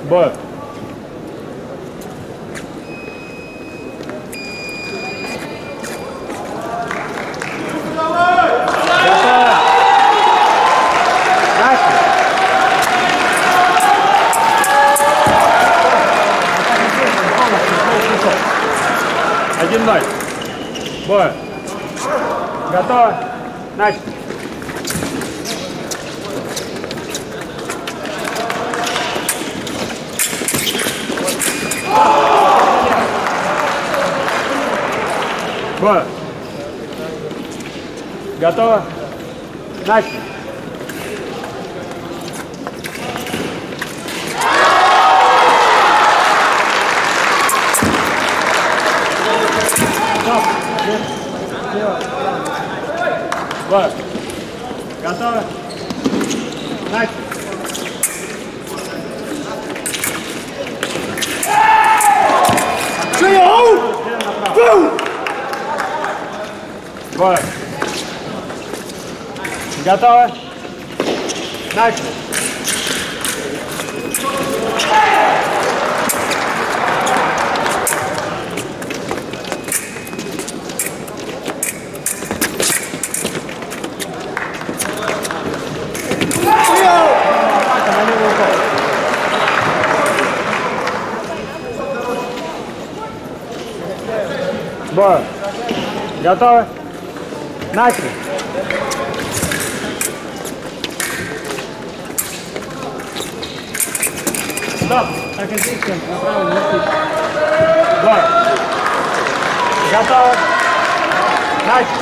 Бой. Один ноль. Бой. Готово. Начали. Бой. Готово. Начали. Бой. Готово. Начали. Бой. Готово. Начали. Бой. Готово. Начали. Стоп. Так и здесь направо не пить. Бой. Готово. Начали.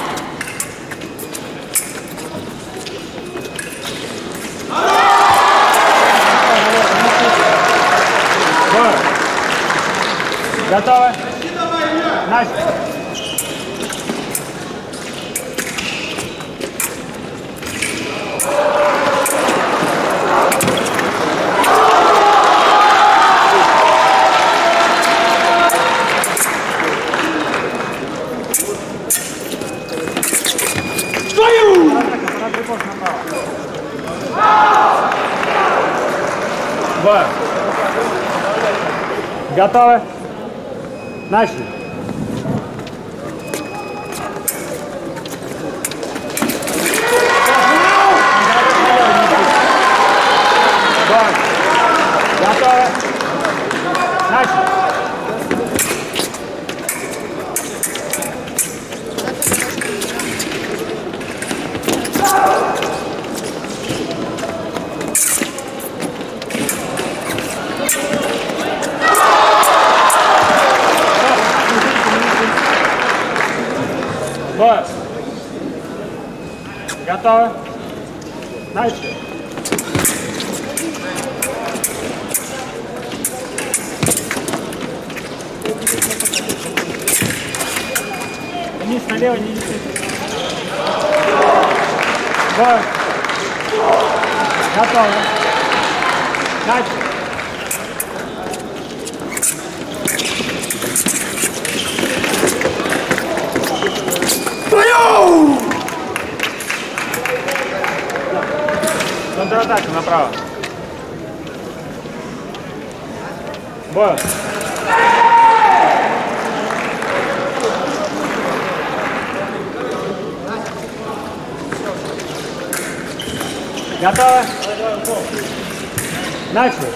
Бой. Готово. Начали. Бой. Готовы? Начали. Бой. Готовы? Начали. Бой. Готовы? Начали. Вниз налево, не неси. Бой. Готовы. Начали. Контратака направо. Бой. Готовы? Начали.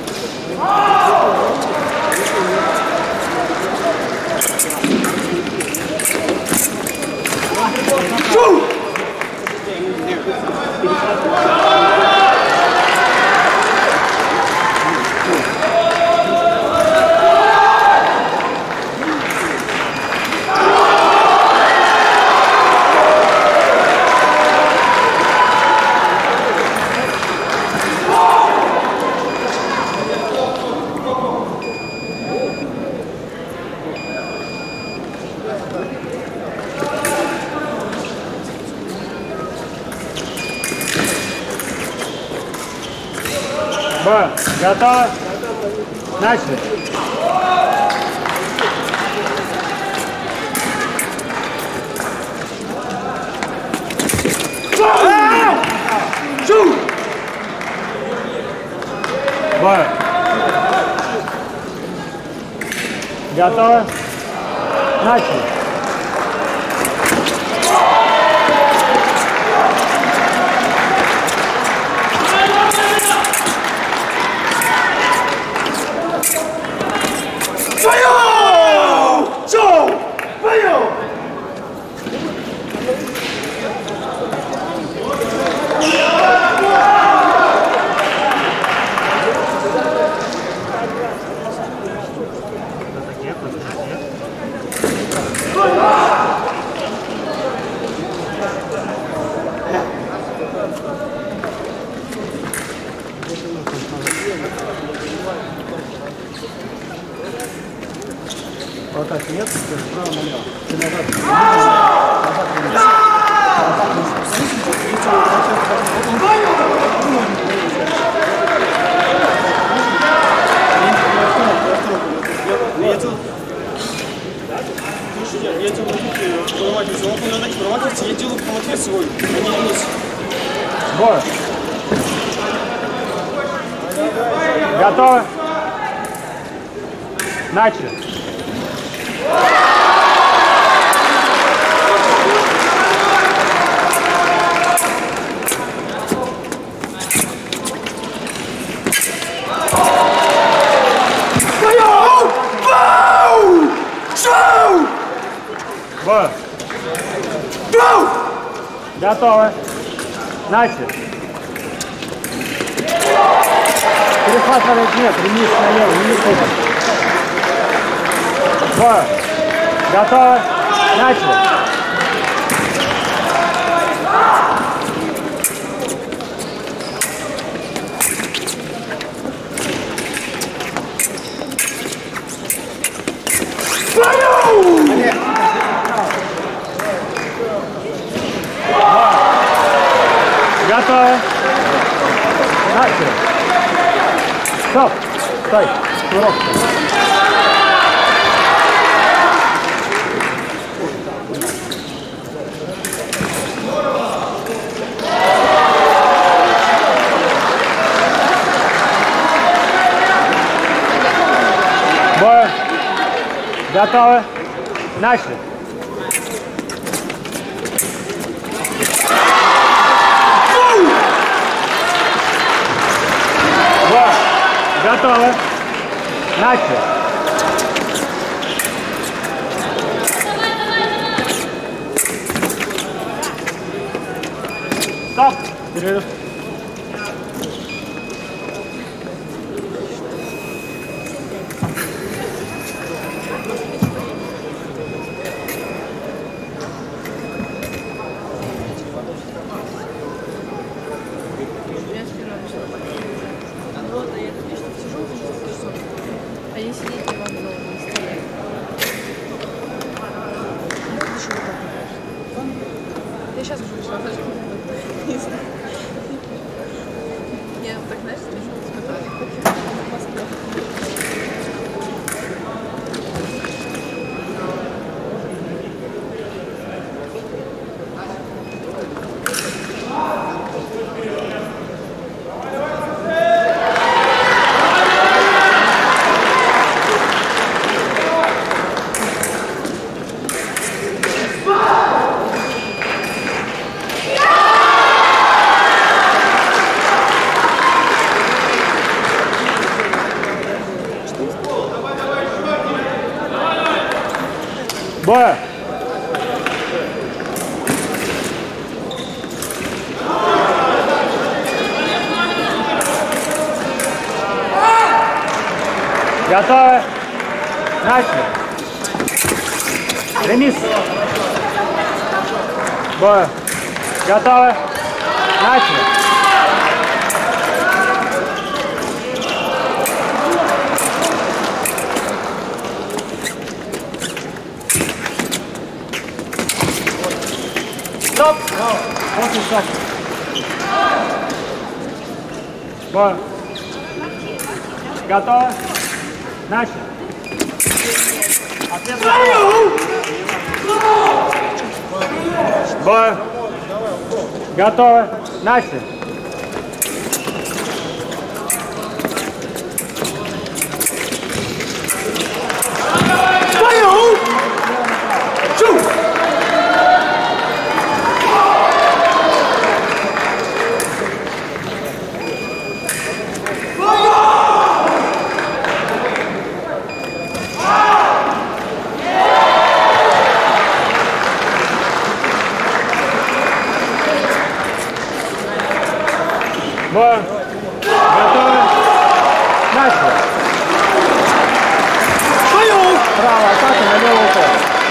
Бой. Готово? Начали. Бой. Готово? Начали. Вот так нет, справа налево. Ты назад. Я делаю проводить, он надо проводить, я делаю проводить сегодня, а не вниз. Бой. Готово? Начали. Бой. Готово. Начали. Перехватывать нет, ремис налево, ремис опыт. Бой. Готово. Начали. Готово. Начали. Стоп. Стой. Курок. Бой. Готовы. Начали. Бой. Готовы. Начали. Стоп. Перерыв. А я сидеть не могу на столе. Я сейчас уже начала. Я так, знаешь, Бой. Готовы? Начали. Ремис. Бой. Готовы? Начали. Стоп! После шаг. Бой. Готово? Начали. Ответ Бой. Готово? Начали. Готовы? Начали. Право, атака на левый упор.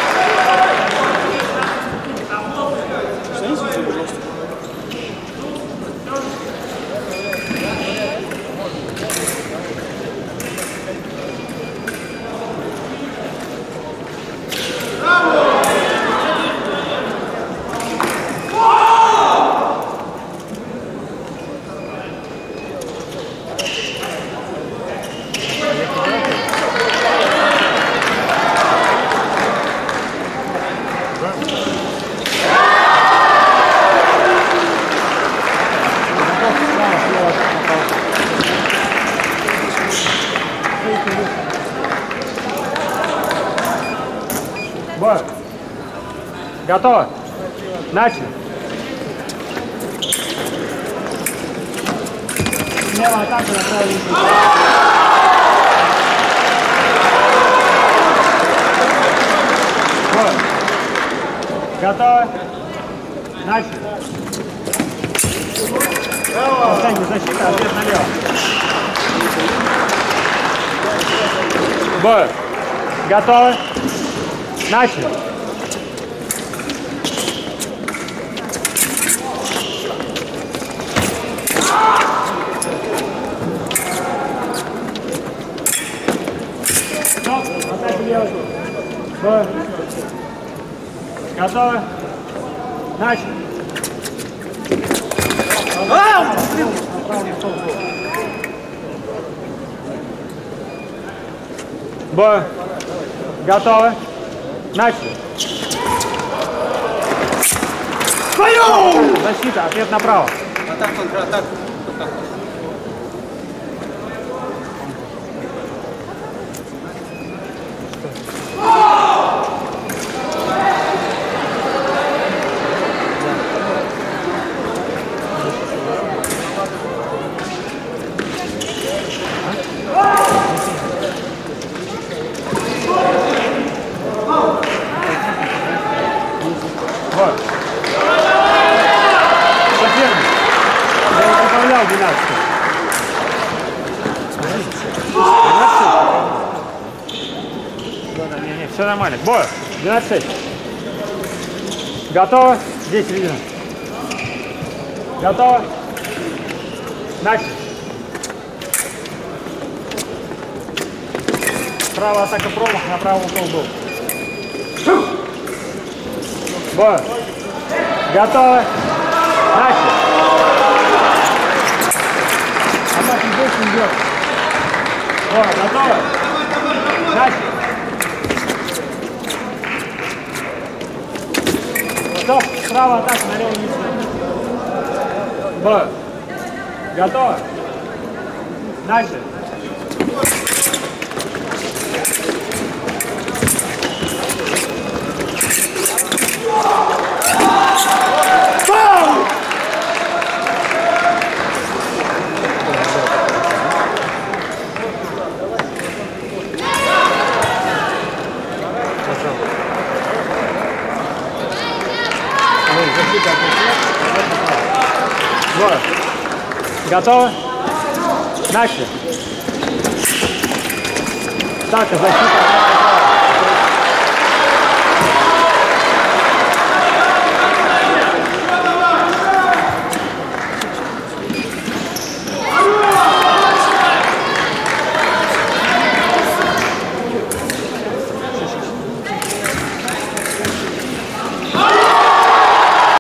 Становитесь, пожалуйста. Бой. Готово. Начали. Смело атака на правый упор. Бой. Готово. Начали. Последняя защита, ответ налево. Бой. Готовы. Начали. Стоп. Атака левой. Бой. Готовы. Начали. Бой. Готовы. Начали. Защита, ответ направо. Атака, контратака. Вот. Соперник. Я управлял 12. Не, все нормально. Бой. 12. Готово. Здесь середина. Готово. Начали. Правая атака промах, на правый угол был. Бой. Готово. Начали. Атака больше не бьет. Бой. Готово. Начали. Стоп. Справа атака, налево не стоит. Бой. Готово. Начали. Вот. Готово? Начали. Так, защита.